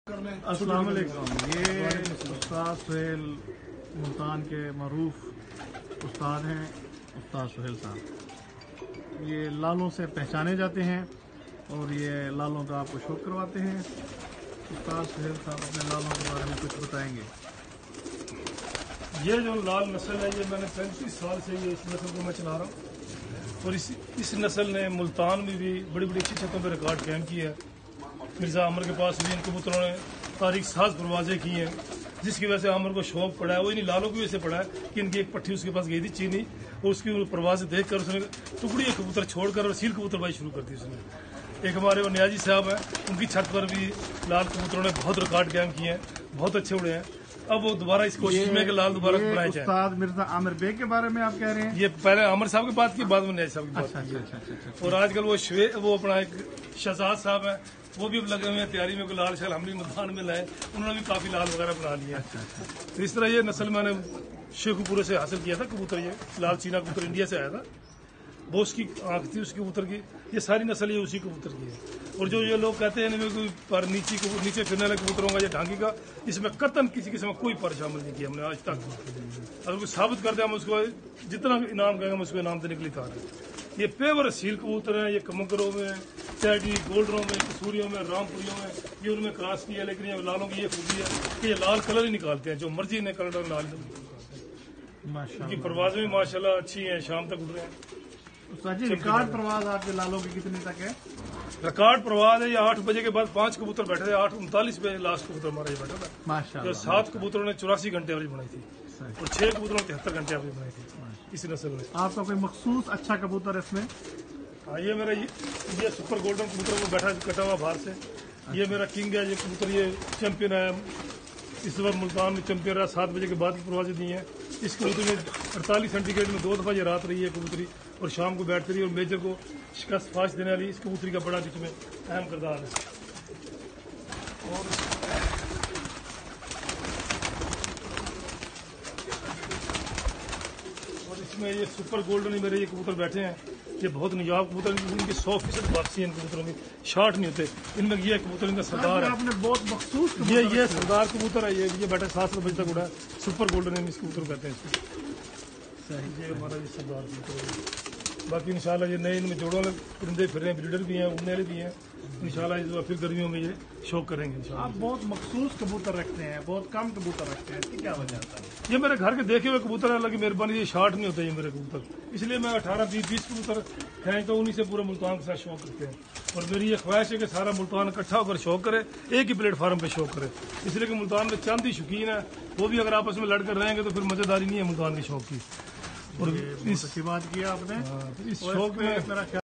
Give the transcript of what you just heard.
السلام علیکم۔ یہ استاد سہیل ملتان کے معروف استاد ہیں، استاد سہیل صاحب۔ یہ لالوں سے پہچانے جاتے ہیں اور یہ لالوں کا آپ کو شوق کرواتے ہیں۔ استاد سہیل صاحب اپنے لالوں کے بارے میں کچھ بتائیں گے؟ یہ جو لال نسل ہے، یہ میں نے 35 سال سے یہ اس نسل کو میں چلا رہا ہوں، اور اس نسل نے ملتان میں بھی بڑی بڑی اچھی چھتوں پہ ریکارڈ قائم کیا ہے۔ مرزا عامر کے پاس بھی ان کبوتروں نے تاریخ ساز پروازیں کی ہیں، جس کی وجہ سے عامر کو شوق پڑا ہے۔ وہ انہیں لالوں کی وجہ سے پڑا ہے کہ ان کی ایک پٹھی اس کے پاس گئی تھی چینی، اور اس کی پروازیں دیکھ کر اس نے ٹکڑی کبوتر چھوڑ کر اور سیل کبوتر بازی شروع کر دی اس نے۔ ایک ہمارے وہ نیازی صاحب ہیں، ان کی چھت پر بھی لال کبوتروں نے بہت ریکارڈ قائم کیے ہیں، بہت اچھے اڑے ہیں۔ اب وہ دوبارہ اس کوشش میں کہ لال دوبارہ بنائے جائیں۔ استاد مرزا عامر بیگ کے بارے میں آپ کہہ رہے ہیں؟ یہ پہلے عامر صاحب کی بات کی، بعد میں نیازی صاحب کی بات کی۔ اور آج کل وہ اپنا ایک شہزاد صاحب ہیں، وہ بھی اب لگے ہوئے ہیں تیاری میں کہ لال شال ہم بھی ملتان میں لائے، انہوں نے بھی کافی لال وغیرہ بنا لیا ہے۔ تو اس طرح یہ نسل میں نے شیخو پورے سے حاصل کیا تھا کبوتر، یہ لال چینا کبوتر انڈیا سے آیا تھا، وہ اس کی آنکھ تھی اس کبوتر کی۔ یہ ساری نسل یہ اسی کبوتر کی ہے۔ اور جو یہ لوگ کہتے ہیں کوئی پر نیچے پھرنے والے کبوتروں کا یا ڈھانگی کا، اس میں قطعاً کسی قسم کا کوئی پر شامل نہیں کیا ہم نے آج تک۔ اگر کوئی ثابت کر دیں ہم اس کو جتنا انعام کہیں گے ہم اس کو انعام دینے کے لیے تیار ہیں۔ یہ پیور سیل کبوتر ہیں، یہ کمکروں میں، چیٹی گولڈروں میں، کسوریوں میں، رام پوریوں میں یہ ان میں کراس کی ہے، لیکن یہ لالوں کی یہ خوبی ہے کہ یہ لال کلر ہی نکالتے ہیں، جو مرضی انہیں کلر لال ان کی پروازیں بھی ماشاءاللہ اچھی ہیں، شام تک اڑ رہے ہیں۔ استاد جی، ریکارڈ پرواز آپ کے لالوں کی کتنے تک ہے؟ ریکارڈ پرواز ہے، یہ 8 بجے کے بعد 5 کبوتر بیٹھے تھے، 8:39 پہ لاسٹ کبوتر ہمارا یہ بیٹھا تھا۔ ماشاءاللہ۔ 7 کبوتروں نے 84 گھنٹے ایوریج بنائی تھی، اور 6 کبوتروں نے 73 گھنٹے ایوریج بنائی تھی اسی نسل میں۔ آپ کا کوئی مخصوص اچھا کبوتر اس میں؟ ہاں، یہ میرا یہ سپر گولڈن کبوتر وہ بیٹھا کٹا ہوا باہر سے، یہ میرا کنگ ہے۔ یہ کبوتر یہ چیمپئن ہے، اس وقت ملتان میں چیمپئن رہا، 7 بجے کے بعد کی پروازیں دی ہیں۔ اس کبوتر میں 48 سینٹی گریڈ میں 2 دفعہ یہ رات رہی ہے کبوتری، اور شام کو بیٹھتی رہی، اور میجر کو شکست فاش دینے والی اس کبوتری کا بڑا جس میں اہم کردار ہے۔ اور اس میں یہ سپر گولڈن میرے یہ کبوتر بیٹھے ہیں، یہ بہت نجاب کبوتر، ان کی 100% واپسی ہے ان کبوتروں کی، شارٹ نہیں ہوتے ان میں۔ یہ کبوتر ان کا سردار ہے، آپ نے بہت مخصوص یہ سردار کبوتر ہے، یہ بیٹھا 7 بجے تک اڑا ہے، سپر گولڈن اس کبوتر کہتے ہیں اس کو۔ یہ ہمارا یہ سردار کبوتر ہے۔ باقی انشاءاللہ یہ نئے ان میں جوڑوں میں پرندے پھر رہے ہیں، بریڈر بھی ہیں، اڑنے والے بھی ہیں۔ انشاءاللہ پھر گرمیوں میں یہ شوق کریں گے انشاءاللہ۔ آپ بہت مخصوص کبوتر رکھتے ہیں، بہت کم کبوتر رکھتے ہیں، اس کی کیا وجہ ہے؟ یہ میرے گھر کے دیکھے ہوئے کبوتر ہیں، اللہ کی مہربانی، یہ شارٹ نہیں ہوتے یہ میرے کبوتر، اس لیے میں 18-20 کبوتر ہیں تو انہیں سے پورے ملتان کے ساتھ شوق رکھتے ہیں۔ اور میری یہ خواہش ہے کہ سارا ملتان اکٹھا ہو کر شوق کرے، ایک ہی پلیٹ فارم پہ شوق کرے، اس لیے کہ ملتان میں چند ہی شوقین ہیں، وہ بھی اگر آپس میں لڑ کر رہیں گے تو پھر مزیداری نہیں ہے ملتان کے شوق کی۔ اور اچھی بات کی آپ نے، اس شوق میں